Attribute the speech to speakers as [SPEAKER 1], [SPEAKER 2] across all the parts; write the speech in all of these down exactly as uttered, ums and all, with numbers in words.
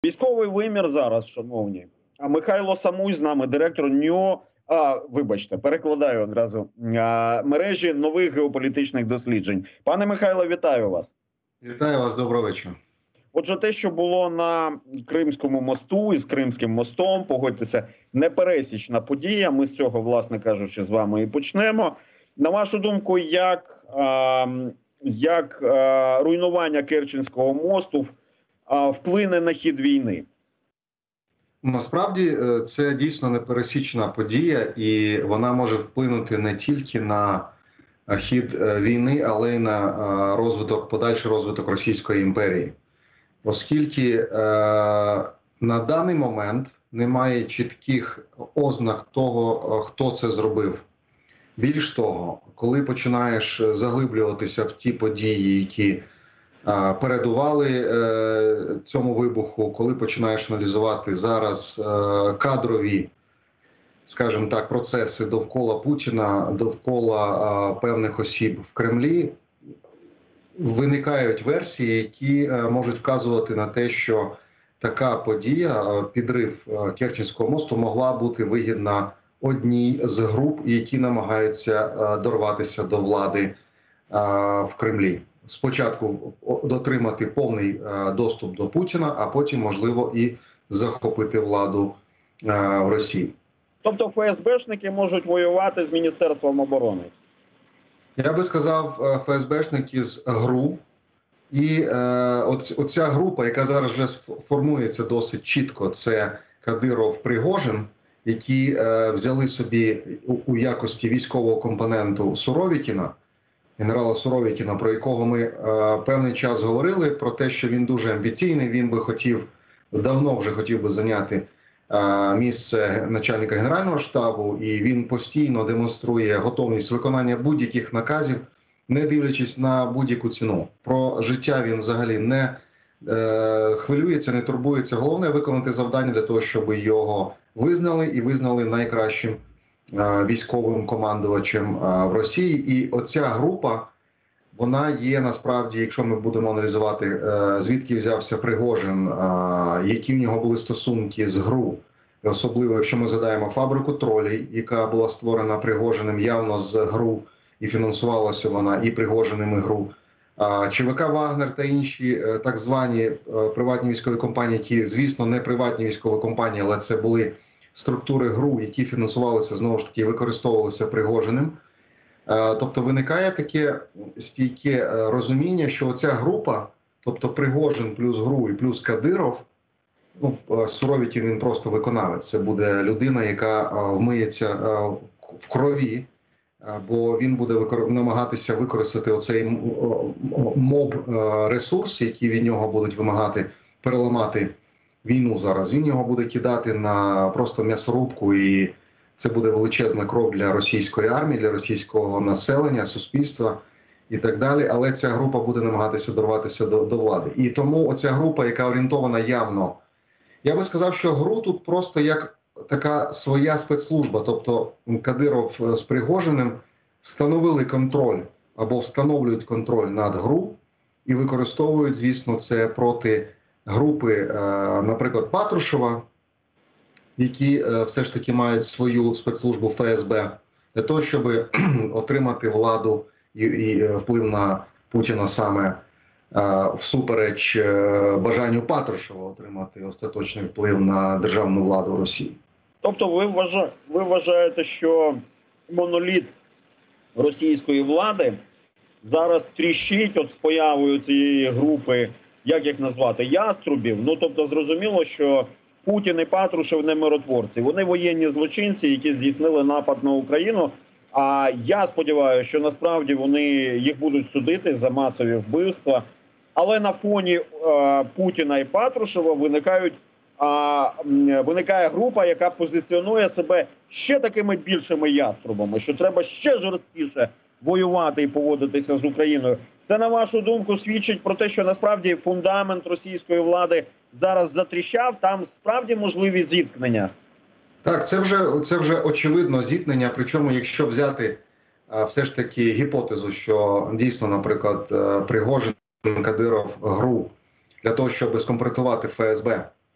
[SPEAKER 1] Військовий вимір зараз, шановні. А Михайло Самуй з нами, директор НІО, а, вибачте, перекладаю одразу, а, мережі нових геополітичних досліджень. Пане Михайло, вітаю вас.
[SPEAKER 2] Вітаю вас, доброго вечора.
[SPEAKER 1] Отже, те, що було на Кримському мосту із Кримським мостом, погодьтеся, непересічна подія. Ми з цього, власне кажучи, з вами і почнемо. На вашу думку, як, а, як а, руйнування Керченського мосту а, вплине на хід війни?
[SPEAKER 2] Насправді це дійсно непересічна подія, і вона може вплинути не тільки на хід війни, але й на розвиток, подальший розвиток Російської імперії. Оскільки е, на даний момент немає чітких ознак того, хто це зробив. Більш того, коли починаєш заглиблюватися в ті події, які е, передували е, цьому вибуху, коли починаєш аналізувати зараз е, кадрові, скажімо так, процеси довкола Путіна, довкола е, певних осіб в Кремлі, виникають версії, які можуть вказувати на те, що така подія, підрив Керченського мосту, могла бути вигідна одній з груп, які намагаються дорватися до влади в Кремлі. Спочатку дотримати повний доступ до Путіна, а потім, можливо, і захопити владу в Росії.
[SPEAKER 1] Тобто ФСБшники можуть воювати з Міністерством оборони?
[SPEAKER 2] Я би сказав, ФСБшники з ГРУ. І е, оця група, яка зараз вже формується досить чітко, це Кадиров-Пригожин, які е, взяли собі у, у якості військового компоненту Суровікіна, генерала Суровікіна, про якого ми е, певний час говорили, про те, що він дуже амбіційний, він би хотів, давно вже хотів би зайняти е, місце начальника Генерального штабу, і він постійно демонструє готовність виконання будь-яких наказів, не дивлячись на будь-яку ціну. Про життя він взагалі не е, хвилюється, не турбується. Головне – виконати завдання для того, щоб його визнали і визнали найкращим е, військовим командувачем е, в Росії. І оця група, вона є насправді, якщо ми будемо аналізувати, е, звідки взявся Пригожин, е, які в нього були стосунки з ГРУ, особливо, якщо ми згадаємо фабрику тролей, яка була створена Пригожиним явно з ГРУ, і фінансувалася вона і Пригожиним, і ГРУ. ЧВК «Вагнер» та інші так звані приватні військові компанії, які, звісно, не приватні військові компанії, але це були структури ГРУ, які фінансувалися, знову ж таки, використовувалися Пригожиним. Тобто виникає таке стійке розуміння, що оця група, тобто Пригожин плюс ГРУ і плюс Кадиров, ну, Суровікін він просто виконавець, це буде людина, яка вмиється в крові, бо він буде намагатися використати оцей моб-ресурс, який від нього будуть вимагати переламати війну зараз. Він його буде кидати на просто м'ясорубку, і це буде величезна кров для російської армії, для російського населення, суспільства і так далі. Але ця група буде намагатися дорватися до, до влади. І тому оця група, яка орієнтована явно, я би сказав, що ГРУ тут просто як така своя спецслужба, тобто Кадиров з Пригожиним встановили контроль або встановлюють контроль над ГРУ і використовують, звісно, це проти групи, наприклад, Патрушева, які все ж таки мають свою спецслужбу ФСБ, для того, щоб отримати владу і, і вплив на Путіна саме всупереч бажанню Патрушева отримати остаточний вплив на державну владу Росії.
[SPEAKER 1] Тобто ви вважаєте, ви вважаєте, що моноліт російської влади зараз тріщить от з появою цієї групи, як їх назвати, яструбів? Ну, тобто зрозуміло, що Путін і Патрушев не миротворці. Вони воєнні злочинці, які здійснили напад на Україну. А я сподіваюся, що насправді вони їх будуть судити за масові вбивства. Але на фоні е, Путіна і Патрушева виникають А виникає група, яка позиціонує себе ще такими більшими яструбами, що треба ще жорсткіше воювати і поводитися з Україною. Це, на вашу думку, свідчить про те, що насправді фундамент російської влади зараз затріщав, там справді можливі зіткнення?
[SPEAKER 2] Так, це вже, це вже очевидно зіткнення, причому якщо взяти а, все ж таки гіпотезу, що дійсно, наприклад, Пригожин, Кадиров, ГРУ, для того, щоб скомпрометувати ФСБ,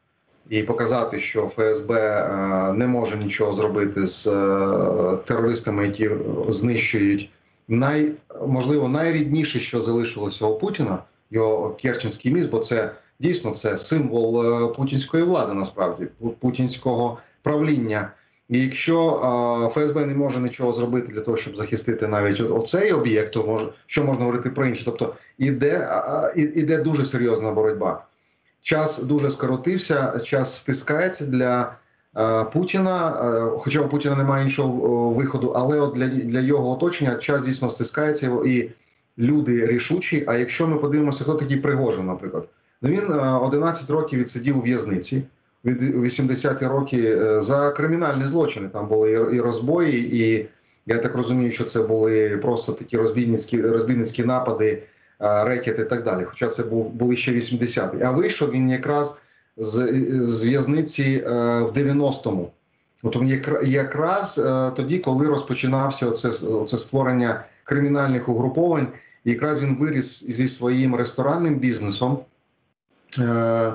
[SPEAKER 2] і показати, що ФСБ не може нічого зробити з терористами, які знищують най, можливо, найрідніше, що залишилося у Путіна, його Керченський міст, бо це дійсно це символ путінської влади, насправді, путінського правління. І якщо ФСБ не може нічого зробити для того, щоб захистити навіть оцей об'єкт, то може, що можна говорити про інше? Тобто іде, іде дуже серйозна боротьба. Час дуже скоротився, час стискається для е, Путіна, е, хоча у Путіна немає іншого виходу, але от для, для його оточення час дійсно стискається і люди рішучі. А якщо ми подивимося, хто такий Пригожин, наприклад, ну він е, одинадцять років відсидів у в'язниці, від вісімдесяті роки е, за кримінальні злочини. Там були і, і розбої, і я так розумію, що це були просто такі розбійницькі, розбійницькі напади, рекет і так далі, хоча це був, були ще вісімдесяті. А вийшов він якраз з, з в'язниці е, в дев'яностому. От якраз е, тоді, коли розпочинався оце, оце створення кримінальних угруповань, якраз він виріс зі своїм ресторанним бізнесом е,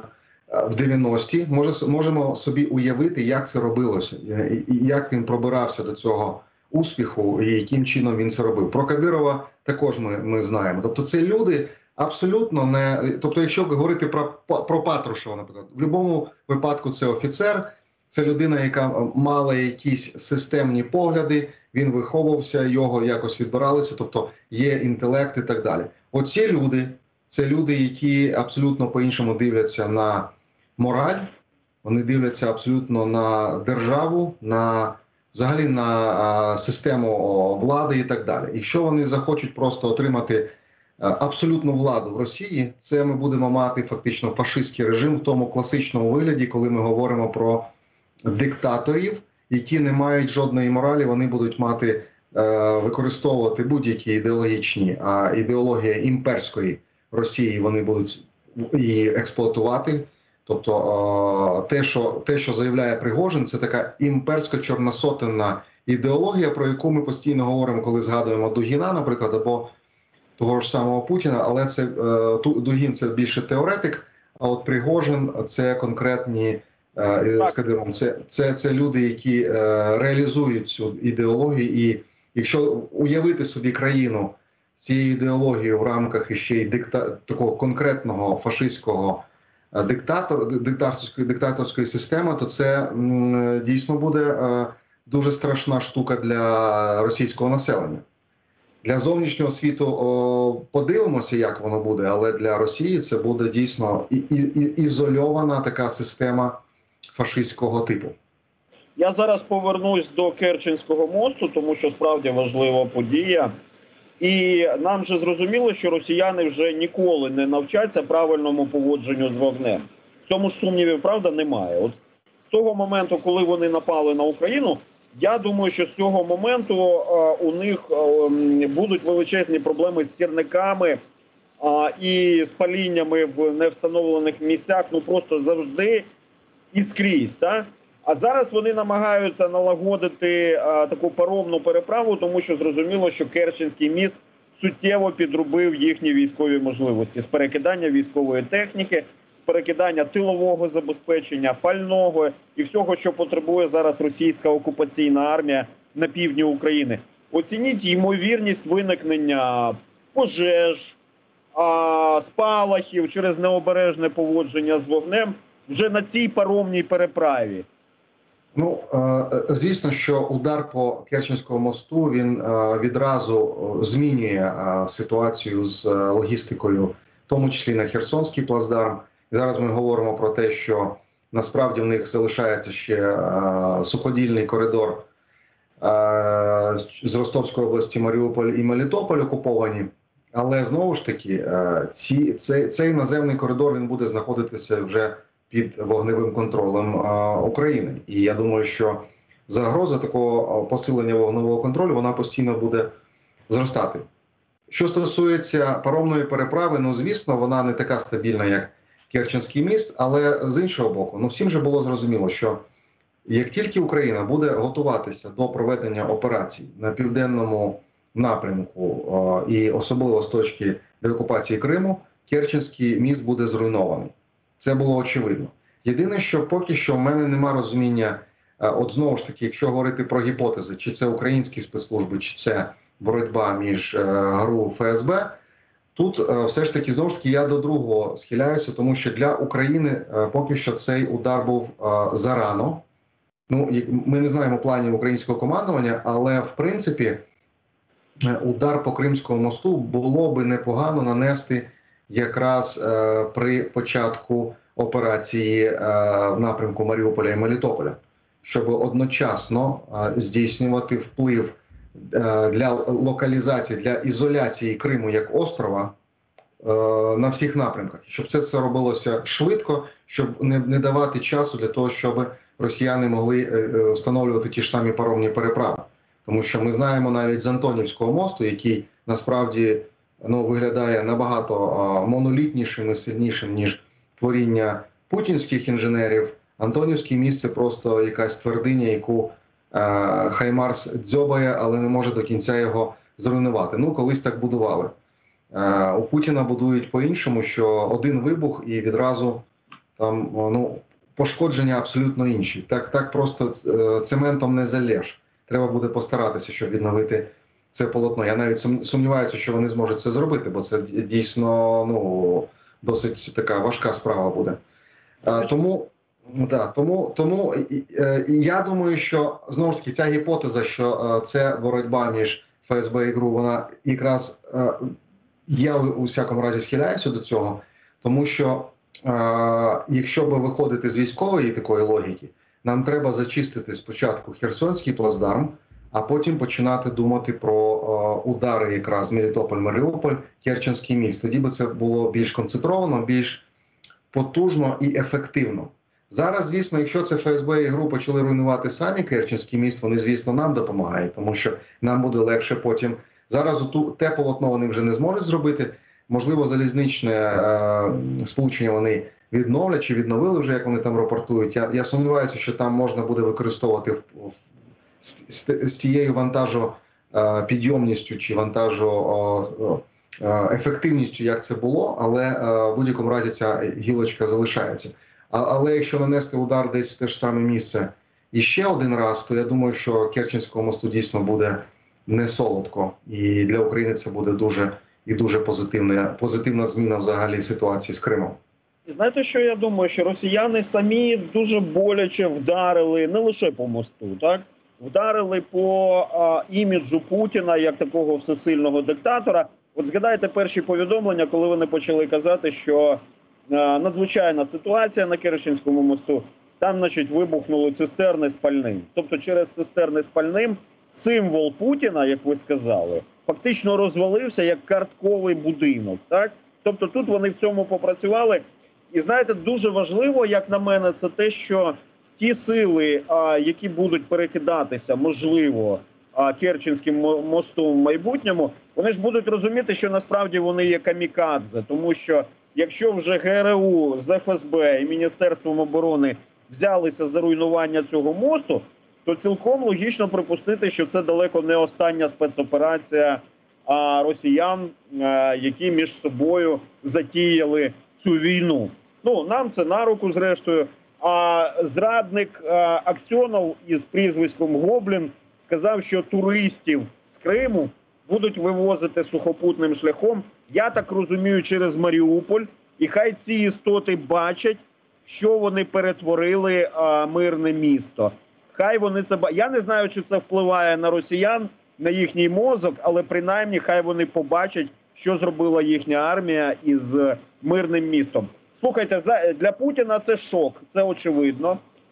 [SPEAKER 2] в дев'яності. Може, можемо собі уявити, як це робилося, і як він пробирався до цього успіху і яким чином він це робив. Про Кадирова також ми, ми знаємо. Тобто це люди абсолютно не... Тобто якщо говорити про, про Патрушева, наприклад, в будь-якому випадку це офіцер, це людина, яка мала якісь системні погляди, він виховувався, його якось відбиралися, тобто є інтелект і так далі. Оці люди, це люди, які абсолютно по-іншому дивляться на мораль, вони дивляться абсолютно на державу, на взагалі на а, систему влади і так далі. Якщо вони захочуть просто отримати а, абсолютну владу в Росії, це ми будемо мати фактично фашистський режим в тому класичному вигляді, коли ми говоримо про диктаторів, які не мають жодної моралі, вони будуть мати, а, використовувати будь-які ідеологічні, а ідеологія імперської Росії, вони будуть її експлуатувати. Тобто те, що, те, що заявляє Пригожин, це така імперсько-чорносотенна ідеологія, про яку ми постійно говоримо, коли згадуємо Дугіна, наприклад, або того ж самого Путіна, але це Дугін – це більше теоретик, а от Пригожин – це конкретні, з Кадировим, це, це, це люди, які реалізують цю ідеологію. І якщо уявити собі країну з цією ідеологією в рамках іще й дикта, такого конкретного фашистського диктатор, диктаторської, диктаторської системи, то це м, дійсно буде е, дуже страшна штука для російського населення. Для зовнішнього світу о, подивимося, як воно буде, але для Росії це буде дійсно і, і, і, ізольована така система фашистського типу.
[SPEAKER 1] Я зараз повернусь до Керченського мосту, тому що справді важлива подія. І нам же зрозуміло, що росіяни вже ніколи не навчаться правильному поводженню з вогнем. В цьому ж сумнівів, правда, немає. От з того моменту, коли вони напали на Україну, я думаю, що з цього моменту а, у них а, будуть величезні проблеми з сірниками а, і з паліннями в невстановлених місцях, ну просто завжди і скрізь, так? А зараз вони намагаються налагодити а, таку паромну переправу, тому що зрозуміло, що Керченський міст суттєво підробив їхні військові можливості з перекидання військової техніки, з перекидання тилового забезпечення, пального і всього, що потребує зараз російська окупаційна армія на півдні України. Оцініть ймовірність виникнення пожеж, а, спалахів через необережне поводження з вогнем вже на цій паромній переправі.
[SPEAKER 2] Ну, звісно, що удар по Керченському мосту, він відразу змінює ситуацію з логістикою, в тому числі на Херсонський плацдарм. І зараз ми говоримо про те, що насправді в них залишається ще суходільний коридор з Ростовської області, Маріуполь і Мелітополь окуповані. Але знову ж таки, ці, цей, цей наземний коридор, він буде знаходитися вже під вогневим контролем а, України. І я думаю, що загроза такого посилення вогневого контролю, вона постійно буде зростати. Що стосується паромної переправи, ну, звісно, вона не така стабільна, як Керченський міст, але з іншого боку, ну, всім же було зрозуміло, що як тільки Україна буде готуватися до проведення операцій на південному напрямку а, і особливо з точки деокупації Криму, Керченський міст буде зруйнований. Це було очевидно. Єдине, що поки що в мене нема розуміння, от знову ж таки, якщо говорити про гіпотези, чи це українські спецслужби, чи це боротьба між ГРУ і ФСБ, тут все ж таки, знову ж таки, я до другого схиляюся, тому що для України поки що цей удар був зарано. Ну, ми не знаємо планів українського командування, але в принципі удар по Кримському мосту було би непогано нанести якраз е, при початку операції е, в напрямку Маріуполя і Мелітополя, щоб одночасно е, здійснювати вплив е, для локалізації, для ізоляції Криму як острова е, на всіх напрямках. І щоб це все робилося швидко, щоб не, не давати часу для того, щоб росіяни могли е, встановлювати ті ж самі паромні переправи. Тому що ми знаємо навіть з Антонівського мосту, який насправді ну, виглядає набагато а, монолітнішим і сильнішим, ніж творіння путінських інженерів. Антонівський міст – це просто якась твердиня, яку а, Хаймарс дзьобає, але не може до кінця його зруйнувати. Ну, колись так будували. А, у Путіна будують по-іншому, що один вибух і відразу там, ну, пошкодження абсолютно інші. Так, так просто цементом не залєш. Треба буде постаратися, щоб відновити це полотно. Я навіть сумніваюся, що вони зможуть це зробити, бо це дійсно ну, досить така важка справа буде. А, тому, да, тому, тому і, і я думаю, що знову ж таки ця гіпотеза, що це боротьба між ФСБ і ГРУ, вона якраз я у всякому разі схиляюся до цього, тому що а, якщо би виходити з військової такої логіки, нам треба зачистити спочатку Херсонський плацдарм, а потім починати думати про е, удари якраз Мелітополь-Маріуполь, Керченський міст. Тоді би це було більш концентровано, більш потужно і ефективно. Зараз, звісно, якщо це ФСБ і ГРУ почали руйнувати самі Керченський міст, вони, звісно, нам допомагають, тому що нам буде легше потім. Зараз оту, те полотно вони вже не зможуть зробити. Можливо, залізничне е, сполучення вони відновлять чи відновили вже, як вони там рапортують. Я, я сумніваюся, що там можна буде використовувати в, в, з, з, з тією вантажопідйомністю чи вантажоефективністю, як це було, але е, в будь-якому разі ця гілочка залишається. А, але якщо нанести удар десь в те ж саме місце і ще один раз, то я думаю, що Керченського мосту дійсно буде не солодко. І для України це буде дуже і дуже позитивна, позитивна зміна взагалі ситуації з Кримом.
[SPEAKER 1] І знаєте, що я думаю? Що росіяни самі дуже боляче вдарили не лише по мосту, так? Вдарили по а, іміджу Путіна як такого всесильного диктатора. От згадайте перші повідомлення, коли вони почали казати, що а, надзвичайна ситуація на Керченському мосту, там, значить, вибухнули цистерни з пальним. Тобто через цистерни з пальним символ Путіна, як ви сказали, фактично розвалився як картковий будинок, так? Тобто тут вони в цьому попрацювали. І знаєте, дуже важливо, як на мене, це те, що ті сили, а, які будуть перекидатися, можливо, а, Керченським мостом в майбутньому, вони ж будуть розуміти, що насправді вони є камікадзе. Тому що якщо вже ГРУ з ФСБ і Міністерством оборони взялися за руйнування цього мосту, то цілком логічно припустити, що це далеко не остання спецоперація а, росіян, а, які між собою затіяли цю війну. Ну, нам це на руку, зрештою. А зрадник а, Аксьонов із прізвиськом Гоблін сказав, що туристів з Криму будуть вивозити сухопутним шляхом, я так розумію, через Маріуполь. І хай ці істоти бачать, що вони перетворили а, мирне місто. Хай вони це бачать. Я не знаю, чи це впливає на росіян, на їхній мозок, але принаймні хай вони побачать, що зробила їхня армія із мирним містом. Слухайте, для Путіна це шок, це очевидно.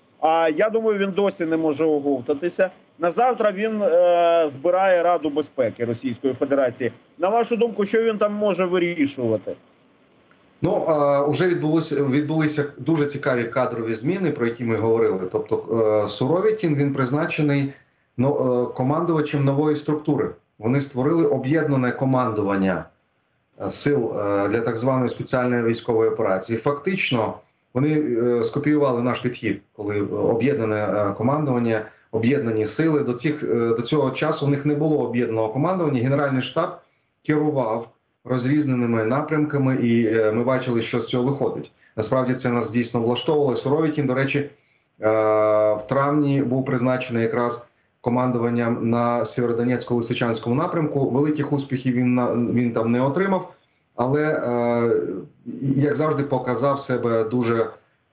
[SPEAKER 1] А я думаю, він досі не може оговтатися. На завтра він е, збирає Раду безпеки Російської Федерації. На вашу думку, що він там може вирішувати?
[SPEAKER 2] Ну, е, вже відбулося, відбулися дуже цікаві кадрові зміни, про які ми говорили. Тобто е, Суровікін, він призначений ну, е, командувачем нової структури. Вони створили об'єднане командування сил для так званої спеціальної військової операції. Фактично, вони скопіювали наш підхід, коли об'єднане командування, об'єднані сили. До, цих, до цього часу в них не було об'єднаного командування. Генеральний штаб керував розрізненими напрямками, і ми бачили, що з цього виходить. Насправді це нас дійсно влаштовувало. Суровікін, до речі, в травні був призначений якраз командуванням на Сєвєродонецько-Лисичанському напрямку. Великих успіхів він, він там не отримав, але, як завжди, показав себе дуже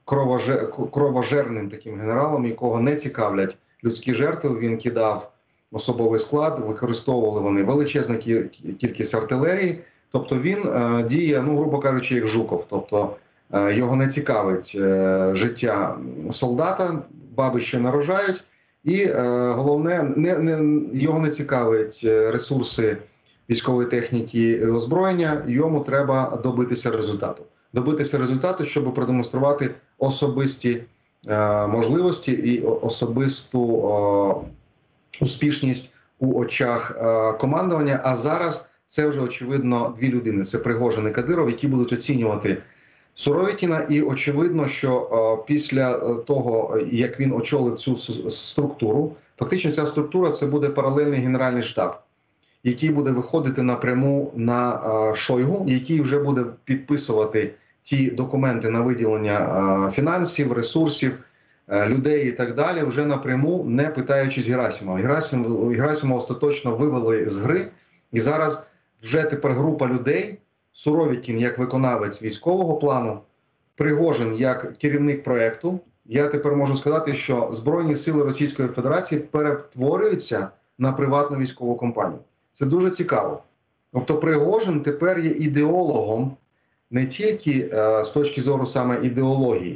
[SPEAKER 2] кровожерним таким генералом, якого не цікавлять людські жертви. Він кидав особовий склад, використовували вони величезну кількість артилерії. Тобто він діє, ну, грубо кажучи, як Жуков. Тобто його не цікавить життя солдата, баби ще нарожають. І головне, не, не, його не цікавить ресурси військової техніки і озброєння, йому треба добитися результату. Добитися результату, щоб продемонструвати особисті е, можливості і особисту е, успішність у очах е, командування. А зараз це вже, очевидно, дві людини. Це Пригожин і Кадиров, які будуть оцінювати Суровікіна. І очевидно, що е, після того, як він очолив цю структуру, фактично ця структура – це буде паралельний генеральний штаб, який буде виходити напряму на е, Шойгу, який вже буде підписувати ті документи на виділення е, фінансів, ресурсів, е, людей і так далі, вже напряму, не питаючись Герасимова. Герасимова, Герасимова остаточно вивели з гри, і зараз вже тепер група людей, Суровікін як виконавець військового плану, Пригожин як керівник проєкту. Я тепер можу сказати, що Збройні сили Російської Федерації перетворюються на приватну військову компанію. Це дуже цікаво. Тобто Пригожин тепер є ідеологом не тільки е, з точки зору саме ідеології,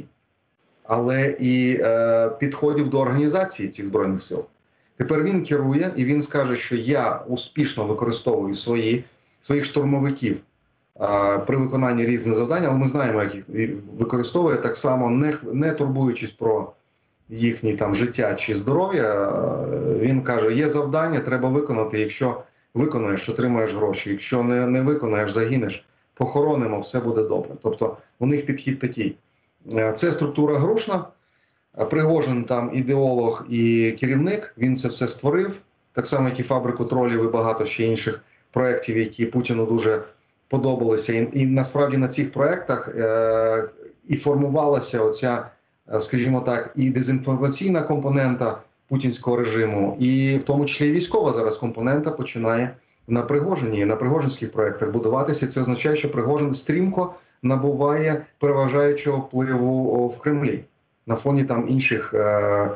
[SPEAKER 2] але і е, підходів до організації цих Збройних сил. Тепер він керує і він скаже, що я успішно використовую свої, своїх штурмовиків е, при виконанні різних завдань, але ми знаємо, як їх використовує, так само не, не турбуючись про їхнє там життя чи здоров'я. Він каже, є завдання, треба виконати, якщо виконаєш, отримаєш гроші, якщо не, не виконаєш, загинеш, похоронимо, все буде добре. Тобто у них підхід такий. Це структура Грушна, Пригожин там ідеолог і керівник, він це все створив, так само, як і «Фабрику тролів» і багато ще інших проєктів, які Путіну дуже подобалися. І, і насправді на цих проєктах е, і формувалася оця, скажімо так, і дезінформаційна компонента путінського режиму, і в тому числі і військова зараз компонента починає на Пригожині, на пригожинських проєктах будуватися. Це означає, що Пригожин стрімко набуває переважаючого впливу в Кремлі на фоні там інших е,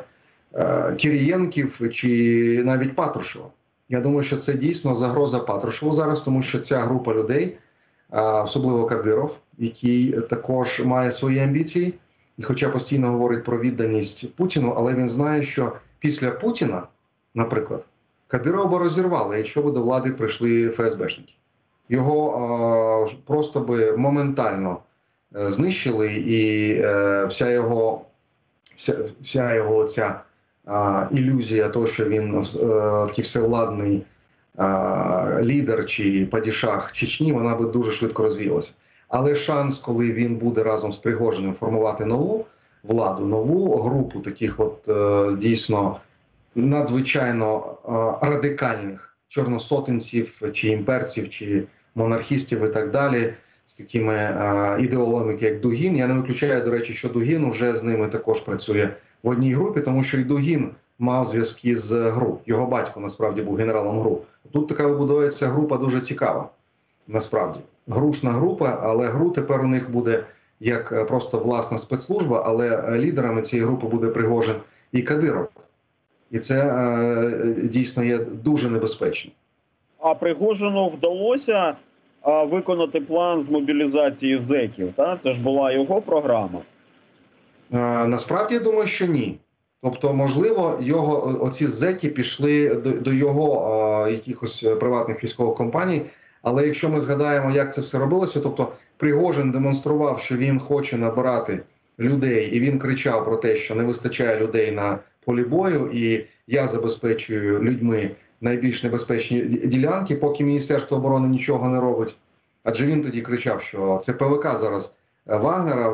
[SPEAKER 2] е, Кирієнків чи навіть Патрушева. Я думаю, що це дійсно загроза Патрушеву зараз, тому що ця група людей, е, особливо Кадиров, який також має свої амбіції, і хоча постійно говорить про відданість Путіну, але він знає, що після Путіна, наприклад, Кадирова розірвали, якщо б до влади прийшли ФСБшники. Його е, просто би моментально е, знищили, і е, вся його, вся, вся його ця е, ілюзія того, що він е, такий всевладний е, лідер чи падішах Чечні, вона би дуже швидко розвіялася. Але шанс, коли він буде разом з Пригожиним формувати нову владу, нову групу таких от е, дійсно надзвичайно е, радикальних чорносотенців, чи імперців, чи монархістів і так далі, з такими е, ідеологами, як Дугін. Я не виключаю, до речі, що Дугін вже з ними також працює в одній групі, тому що і Дугін мав зв'язки з ГРУ. Його батько, насправді, був генералом ГРУ. Тут така вибудовується група дуже цікава, насправді. Грушна група, але ГРУ тепер у них буде як просто власна спецслужба, але лідерами цієї групи буде Пригожин і Кадиров. І це е, дійсно є дуже небезпечно.
[SPEAKER 1] А Пригожину вдалося а, виконати план з мобілізації зеків, та? Це ж була його програма.
[SPEAKER 2] Е, насправді, я думаю, що ні. Тобто, можливо, його оці зеки пішли до, до його е, якихось приватних військових компаній, але якщо ми згадаємо, як це все робилося, тобто Пригожин демонстрував, що він хоче набирати людей, і він кричав про те, що не вистачає людей на полі бою, і я забезпечую людьми найбільш небезпечні ділянки, поки Міністерство оборони нічого не робить. Адже він тоді кричав, що це ПВК зараз Вагнера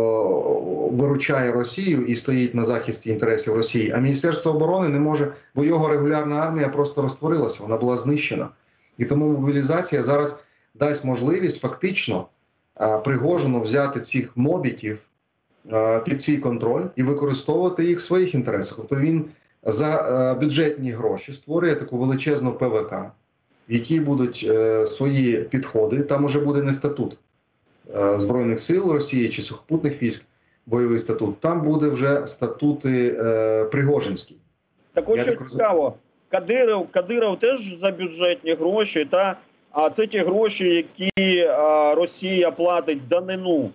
[SPEAKER 2] виручає Росію і стоїть на захисті інтересів Росії, а Міністерство оборони не може, бо його регулярна армія просто розтворилася, вона була знищена. І тому мобілізація зараз дасть можливість фактично Пригожину взяти цих мобітів під свій контроль і використовувати їх в своїх інтересах. Тобто він за бюджетні гроші створює таку величезну ПВК, в якій будуть свої підходи. Там уже буде не статут Збройних сил Росії чи сухопутних військ, бойовий статут. Там буде вже статути Пригожинські.
[SPEAKER 1] Так от що цікаво, Кадиров, Кадиров теж за бюджетні гроші, та а це ті гроші, які а, Росія платить данину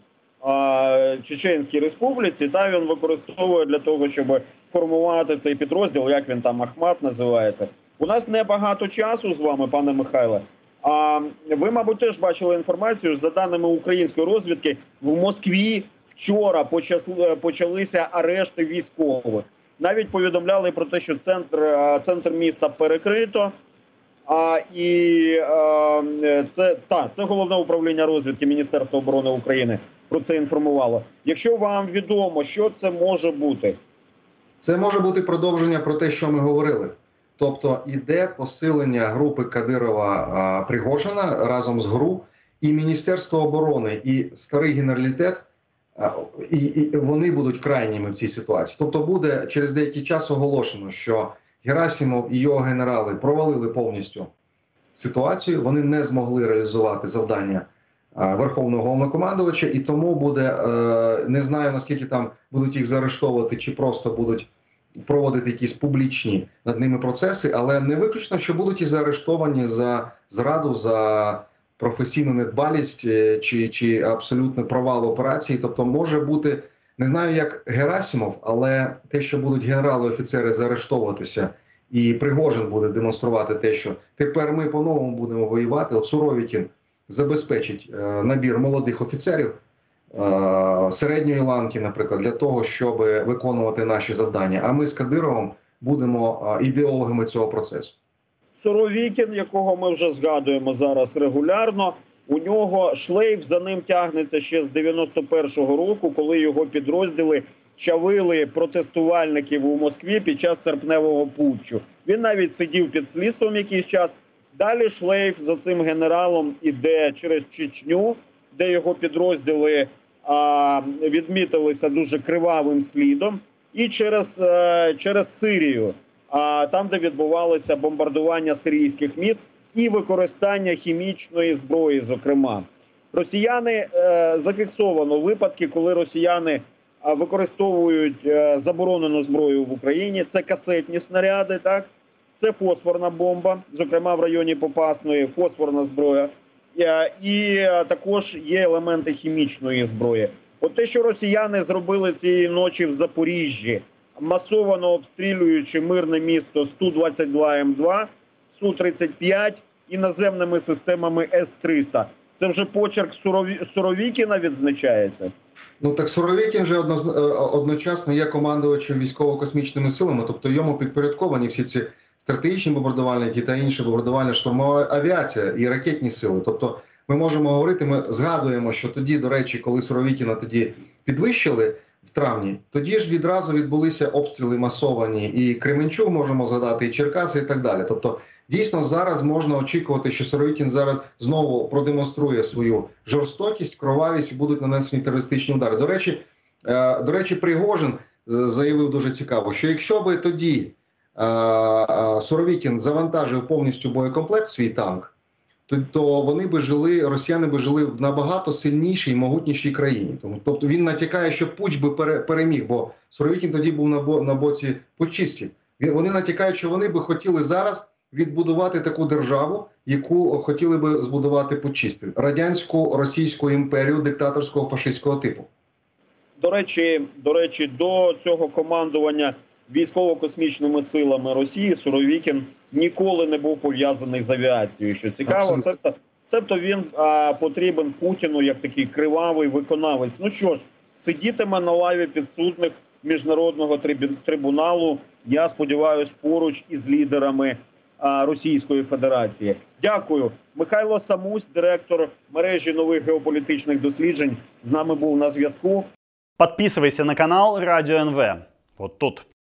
[SPEAKER 1] а, Чеченській Республіці, та він використовує для того, щоб формувати цей підрозділ, як він там, Ахмат називається. У нас небагато часу з вами, пане Михайле. А ви, мабуть, теж бачили інформацію, за даними української розвідки, в Москві вчора почалися арешти військових. Навіть повідомляли про те, що центр, центр міста перекрито. А, і а, це, та, це Головне управління розвідки Міністерства оборони України про це інформувало. Якщо вам відомо, що це може бути?
[SPEAKER 2] Це може бути продовження про те, що ми говорили. Тобто іде посилення групи Кадирова-Пригожина разом з ГРУ, і Міністерство оборони, і старий генералітет, і, і вони будуть крайніми в цій ситуації. Тобто буде через деякий час оголошено, що Герасимов і його генерали провалили повністю ситуацію, вони не змогли реалізувати завдання Верховного Головнокомандувача, і тому буде, не знаю наскільки там будуть їх заарештовувати, чи просто будуть проводити якісь публічні над ними процеси, але не виключно, що будуть і заарештовані за зраду, за професійну недбалість чи, чи абсолютний провал операції. Тобто може бути, не знаю як Герасимов, але те, що будуть генерали-офіцери заарештовуватися, і Пригожин буде демонструвати те, що тепер ми по-новому будемо воювати. От Суровікін забезпечить е, набір молодих офіцерів е, середньої ланки, наприклад, для того, щоб виконувати наші завдання. А ми з Кадировим будемо е, ідеологами цього процесу.
[SPEAKER 1] Суровікін, якого ми вже згадуємо зараз регулярно, у нього шлейф за ним тягнеться ще з дев'яносто першого року, коли його підрозділи чавили протестувальників у Москві під час серпневого путчу. Він навіть сидів під слідством якийсь час. Далі шлейф за цим генералом іде через Чечню, де його підрозділи а, відмітилися дуже кривавим слідом, і через, а, через Сирію, а, там, де відбувалося бомбардування сирійських міст і використання хімічної зброї, зокрема. Росіяни, е, зафіксовано випадки, коли росіяни е, використовують е, заборонену зброю в Україні. Це касетні снаряди, так? Це фосфорна бомба, зокрема в районі Попасної, фосфорна зброя. Е, і е, також є елементи хімічної зброї. От те, що росіяни зробили цієї ночі в Запоріжжі, масово обстрілюючи мирне місто Су двадцять два М два, Су тридцять п'ять і наземними системами С триста. Це вже почерк Сурові... Суровікіна відзначається?
[SPEAKER 2] Ну так Суровікін вже одно... одночасно є командувачем військово-космічними силами, тобто йому підпорядковані всі ці стратегічні бомбардувальники та інші бомбардувальна штурмова авіація і ракетні сили. Тобто ми можемо говорити, ми згадуємо, що тоді, до речі, коли Суровікіна тоді підвищили в травні, тоді ж відразу відбулися обстріли масовані, і Кременчуг можемо згадати, і Черкаси, і так далі. Тобто дійсно зараз можна очікувати, що Суровікін зараз знову продемонструє свою жорстокість, кровавість і будуть нанесені терористичні удари. До речі, до речі, Пригожин заявив дуже цікаво, що якщо би тоді Суровікін завантажив повністю боєкомплект свій танк, то вони би жили, росіяни би жили в набагато сильнішій і могутнішій країні. Тобто він натякає, що путч би переміг, бо Суровікін тоді був на боці путчистів. Вони натякають, що вони би хотіли зараз відбудувати таку державу, яку хотіли би збудувати путчисти. Радянську Російську імперію диктаторського фашистського типу.
[SPEAKER 1] До речі, до речі, до цього командування військово-космічними силами Росії Суровікін ніколи не був пов'язаний з авіацією, що цікаво. Себто, себто він а, потрібен Путіну як такий кривавий виконавець. Ну що ж, сидітиме на лаві підсудних Міжнародного трибуналу, я сподіваюся, поруч із лідерами а, Російської Федерації. Дякую. Михайло Самусь, директор мережі нових геополітичних досліджень, з нами був на зв'язку.
[SPEAKER 3] Подписывайся на канал Радио эн вэ. Вот тут.